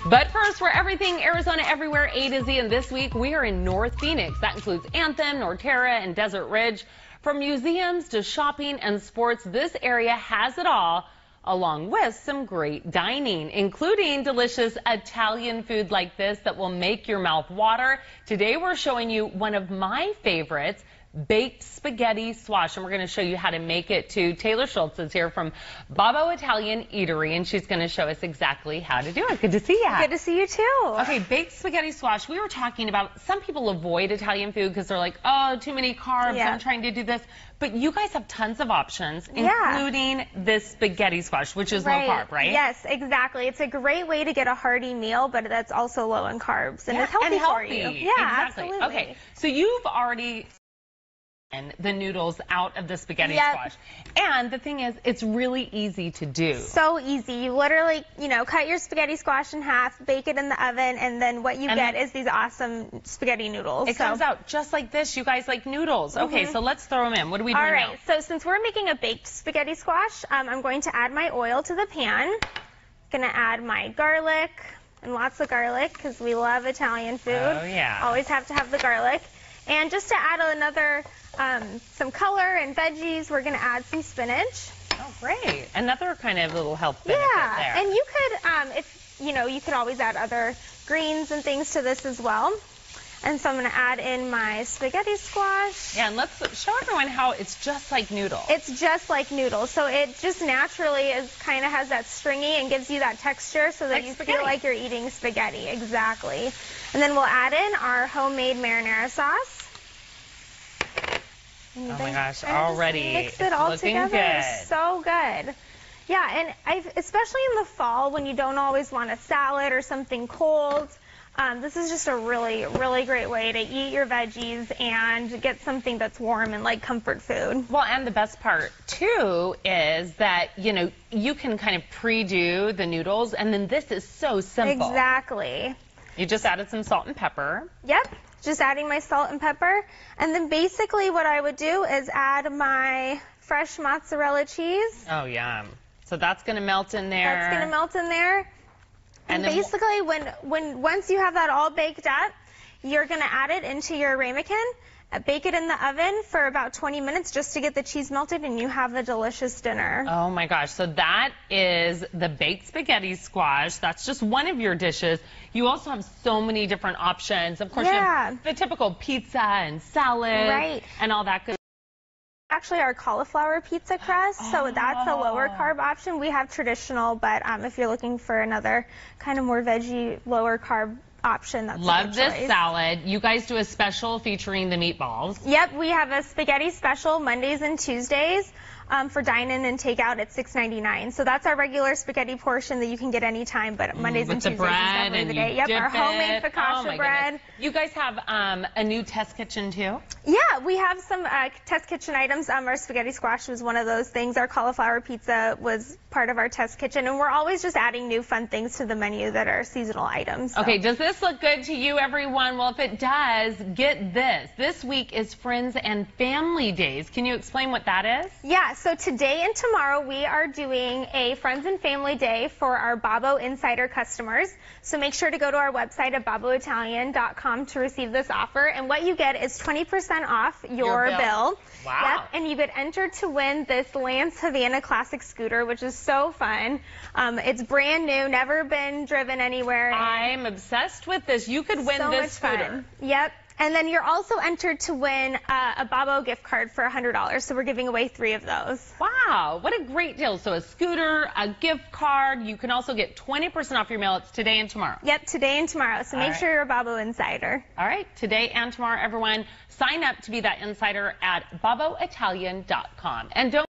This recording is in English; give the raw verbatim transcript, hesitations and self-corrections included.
But first, we're everything Arizona Everywhere A to Z, and this week we are in North Phoenix. That includes Anthem, Norterra, and Desert Ridge. From museums to shopping and sports, this area has it all, along with some great dining, including delicious Italian food like this that will make your mouth water. Today we're showing you one of my favorites, baked spaghetti squash, and we're going to show you how to make it too. Taylor Schultz is here from Babbo Italian Eatery, and she's going to show us exactly how to do it. Good to see you. Good to see you too. Okay, baked spaghetti squash. We were talking about some people avoid Italian food because they're like, oh, too many carbs. Yeah. I'm trying to do this. But you guys have tons of options, Yeah. including this spaghetti squash, which is right. low carb, right? Yes, exactly. It's a great way to get a hearty meal, but that's also low in carbs, and Yeah, it's healthy, and healthy. for you. Yeah, exactly. absolutely. Okay, so you've already and the noodles out of the spaghetti Yep. squash. And the thing is, it's really easy to do. So easy. You literally, you know, cut your spaghetti squash in half, bake it in the oven, and then what you And get then- is these awesome spaghetti noodles. It so. comes out just like this. You guys like noodles. Okay, Mhm. so let's throw them in. What are we doing All right, now? so since we're making a baked spaghetti squash, um, I'm going to add my oil to the pan. Going to add my garlic, and lots of garlic, because we love Italian food. Oh, yeah. Always have to have the garlic. And just to add another, um, some color and veggies, we're going to add some spinach. Oh, great. Another kind of little health benefit Yeah, there. and you could, um, if you know, you could always add other greens and things to this as well. And so I'm going to add in my spaghetti squash. Yeah, and let's show everyone how it's just like noodles. It's just like noodles, so it just naturally is kind of has that stringy and gives you that texture so that Like you spaghetti. feel like you're eating spaghetti. Exactly. And then we'll add in our homemade marinara sauce. And Oh then my gosh, kind of just already mix it's it all looking together. good. So good. Yeah, and I've, especially in the fall when you don't always want a salad or something cold, um, this is just a really, really great way to eat your veggies and get something that's warm and like comfort food. Well, and the best part, too, is that, you know, you can kind of pre-do the noodles, and then this is so simple. Exactly. You just added some salt and pepper. Yep, just adding my salt and pepper. And then basically what I would do is add my fresh mozzarella cheese. Oh, yum. So that's going to melt in there. That's going to melt in there. And, And then basically, when, when once you have that all baked up, you're going to add it into your ramekin, uh, bake it in the oven for about twenty minutes just to get the cheese melted, and you have a delicious dinner. Oh my gosh, so that is the baked spaghetti squash. That's just one of your dishes. You also have so many different options. Of course, you Yeah. have the typical pizza and salad Right. and all that good. Actually, our cauliflower pizza crust, so that's a lower carb option. We have traditional, but um, if you're looking for another kind of more veggie, lower carb option, that's a Love good this choice. salad. You guys do a special featuring the meatballs. Yep, we have a spaghetti special Mondays and Tuesdays um, for dine-in and takeout at six ninety-nine. So that's our regular spaghetti portion that you can get anytime, but Mondays With and the Tuesdays bread is definitely and the you day. Yep, dip our homemade it. focaccia Oh my bread. goodness. You guys have um, a new test kitchen too? Yeah, we have some uh, test kitchen items. Um, our spaghetti squash was one of those things. Our cauliflower pizza was part of our test kitchen, and we're always just adding new fun things to the menu that are seasonal items. So. Okay, does this look good to you, everyone? Well, if it does, get this. This week is Friends and Family Days. Can you explain what that is? Yeah, so today and tomorrow we are doing a Friends and Family Day for our Babbo Insider customers. So make sure to go to our website at babbo italian dot com to receive this offer. And what you get is twenty percent off your, Your bill. bill. Wow. Yep, and you get entered to win this Lance Havana Classic scooter, which is so fun. Um, it's brand new, never been driven anywhere. I'm obsessed with this. You could win so this much scooter. fun. Yep. And then you're also entered to win uh, a Babbo gift card for one hundred dollars. So we're giving away three of those. Wow, what a great deal. So a scooter, a gift card. You can also get twenty percent off your meal. It's today and tomorrow. Yep, today and tomorrow. So All make right. sure you're a Babbo Insider. All right, today and tomorrow, everyone. Sign up to be that insider at babbo italian dot com. And don't